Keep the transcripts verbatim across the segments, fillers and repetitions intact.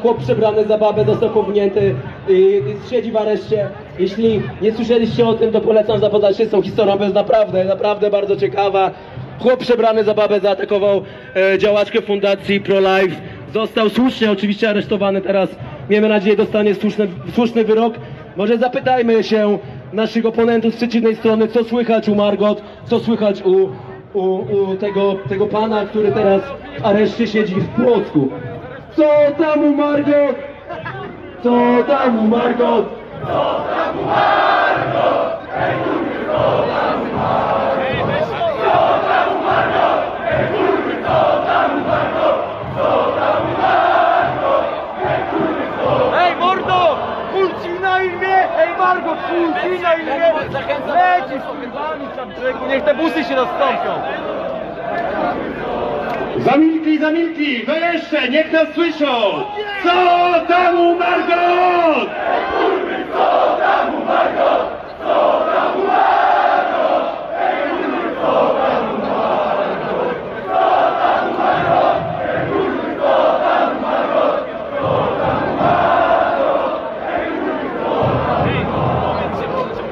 chłop przebrany za babę został powinięty i siedzi w areszcie. Jeśli nie słyszeliście o tym, to polecam zapoznać się z tą historią, bo jest naprawdę, naprawdę bardzo ciekawa. Chłop przebrany za babę zaatakował e, działaczkę fundacji Pro-Life. Został słusznie oczywiście aresztowany, teraz miejmy nadzieję dostanie słuszny, słuszny wyrok. Może zapytajmy się naszych oponentów z przeciwnej strony, co słychać u Margot, co słychać u, u, u tego, tego pana, który teraz w areszcie siedzi w Płocku. Co tam u Margot? Co tam u Margot? Co tam u Margot? Ej, kurwy, co tam u Margot? Co tam u Margot? Ej, kurwy, co tam u Margot? Co tam u Margot? Ej, kurwy, co? Ej, mordo! Kulci na imię! Ej, Margot, kulci na imię! Lecisz z kurwami, czarczyku, niech te busy się rozstąpią! Zamilkli, zamilkli! No jeszcze, niech nas słyszą! Co tam u Margot? Ej, kurwy, co tam u Margot? Co tam u Margot? Ej, kurwy, co tam u Margot? Co tam u Margot? Ej, kurwy, co tam u Margot? Co tam u Margot? Ej, kurwy, co tam u Margot?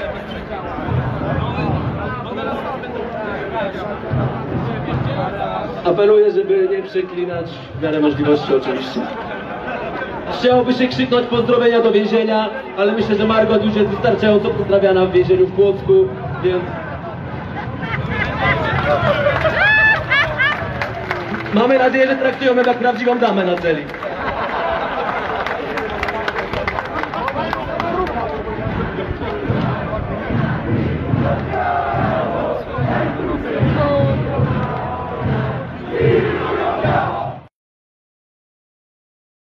Apeluję, żeby nie przeklinać w miarę możliwości oczywiście. Chciałoby się krzyknąć pozdrowienia do więzienia, ale myślę, że Margot już jest wystarczająco pozdrawiana w więzieniu w Płocku, więc... Mamy nadzieję, że traktują ją jak prawdziwą damę na celi.